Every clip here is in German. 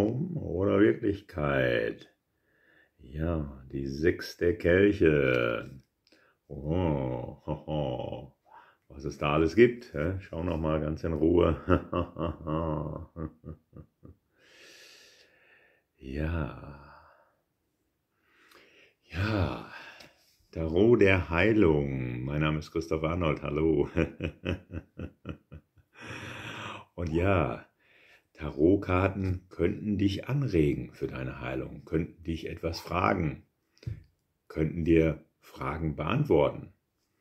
Traum oder Wirklichkeit? Ja, die 6 der Kelche. Oh, hoho. Was es da alles gibt. Schau noch mal ganz in Ruhe. Ja, ja, Tarot der Heilung. Mein Name ist Christoph Arnold, hallo. Und ja, Tarotkarten könnten dich anregen für deine Heilung, könnten dich etwas fragen, könnten dir Fragen beantworten.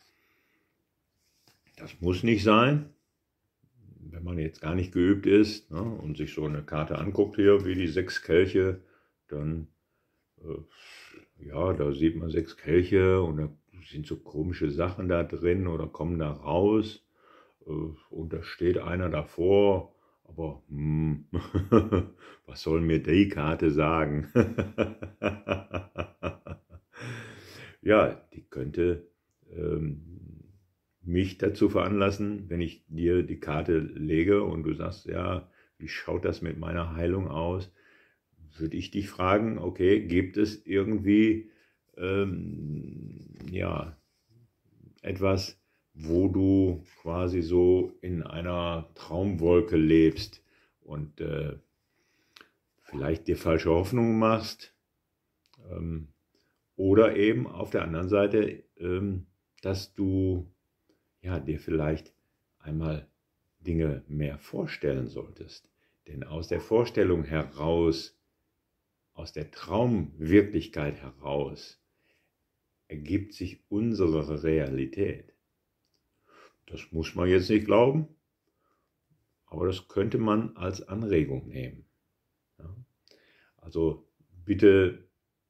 Das muss nicht sein, wenn man jetzt gar nicht geübt ist, ne, und sich so eine Karte anguckt hier, wie die 6 Kelche, dann, ja, da sieht man 6 Kelche und da sind so komische Sachen da drin oder kommen da raus, und da steht einer davor, aber was soll mir die Karte sagen? Ja, die könnte mich dazu veranlassen, wenn ich dir die Karte lege und du sagst, ja, wie schaut das mit meiner Heilung aus? Würde ich dich fragen, okay, gibt es irgendwie ja, etwas, wo du quasi so in einer Traumwolke lebst und vielleicht dir falsche Hoffnungen machst, oder eben auf der anderen Seite, dass du ja, dir vielleicht einmal Dinge mehr vorstellen solltest. Denn aus der Vorstellung heraus, aus der Traumwirklichkeit heraus, ergibt sich unsere Realität. Das muss man jetzt nicht glauben, aber das könnte man als Anregung nehmen. Ja? Also bitte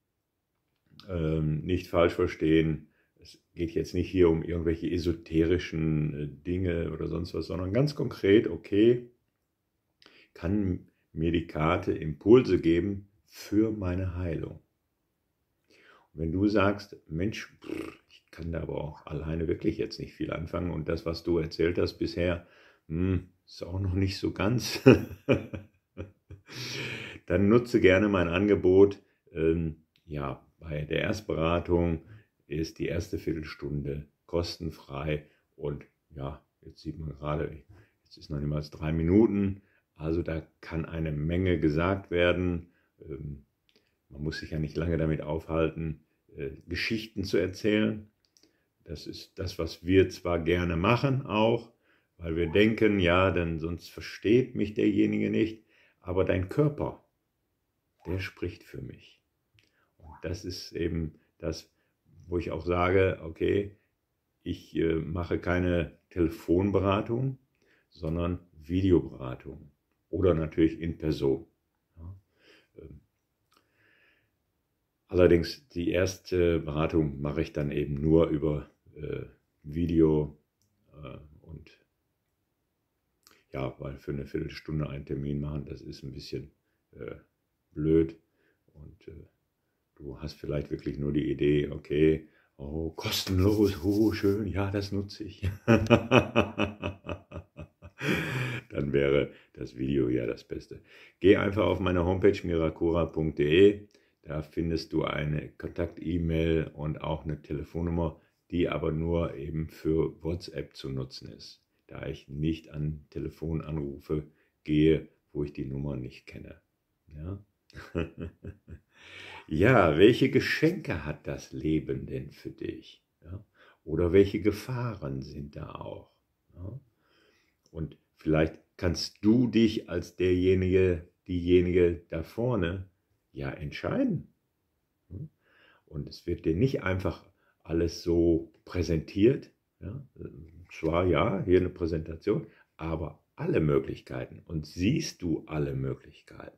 nicht falsch verstehen, es geht jetzt nicht hier um irgendwelche esoterischen Dinge oder sonst was, sondern ganz konkret, okay, kann mir die Karte Impulse geben für meine Heilung. Und wenn du sagst, Mensch, ich kann da aber auch alleine wirklich jetzt nicht viel anfangen und das, was du erzählt hast bisher, ist auch noch nicht so ganz, dann nutze gerne mein Angebot. Ja, bei der Erstberatung ist die erste Viertelstunde kostenfrei und ja, jetzt sieht man gerade, jetzt ist noch nicht mal 3 Minuten, also da kann eine Menge gesagt werden. Man muss sich ja nicht lange damit aufhalten, Geschichten zu erzählen. Das ist das, was wir zwar gerne machen auch, weil wir denken, ja, denn sonst versteht mich derjenige nicht, aber dein Körper, der spricht für mich. Und das ist eben das, wo ich auch sage, okay, ich mache keine Telefonberatung, sondern Videoberatung oder natürlich in Person. Ja. Allerdings die erste Beratung mache ich dann eben nur über Video und ja, weil für eine Viertelstunde einen Termin machen, das ist ein bisschen blöd und du hast vielleicht wirklich nur die Idee, okay, oh, kostenlos, oh, schön, ja, das nutze ich. Dann wäre das Video ja das Beste. Geh einfach auf meine Homepage miracura.de, da findest du eine Kontakt-E-Mail und auch eine Telefonnummer, die aber nur eben für WhatsApp zu nutzen ist, da ich nicht an Telefonanrufe gehe, wo ich die Nummer nicht kenne. Ja? Ja, welche Geschenke hat das Leben denn für dich? Ja? Oder welche Gefahren sind da auch? Ja? Und vielleicht kannst du dich als derjenige, diejenige da vorne ja entscheiden. Und es wird dir nicht einfach alles so präsentiert. Ja? Zwar ja, hier eine Präsentation, aber alle Möglichkeiten. Und siehst du alle Möglichkeiten?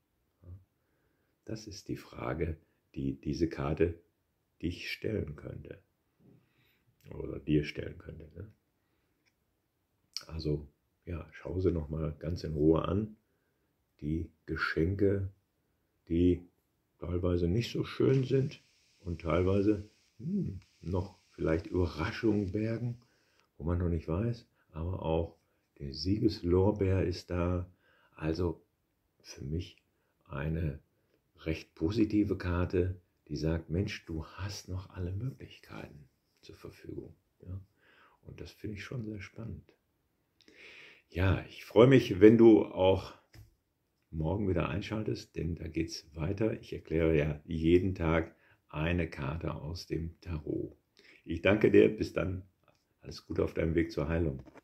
Das ist die Frage, die diese Karte dich stellen könnte. Oder dir stellen könnte. Ne? Also, ja, schau sie nochmal ganz in Ruhe an. Die Geschenke, die teilweise nicht so schön sind und teilweise noch vielleicht Überraschungen bergen, wo man noch nicht weiß. Aber auch der Siegeslorbeer ist da. Also für mich eine recht positive Karte, die sagt, Mensch, du hast noch alle Möglichkeiten zur Verfügung. Ja? Und das finde ich schon sehr spannend. Ja, ich freue mich, wenn du auch morgen wieder einschaltest, denn da geht es weiter. Ich erkläre ja jeden Tag eine Karte aus dem Tarot. Ich danke dir, bis dann. Alles Gute auf deinem Weg zur Heilung.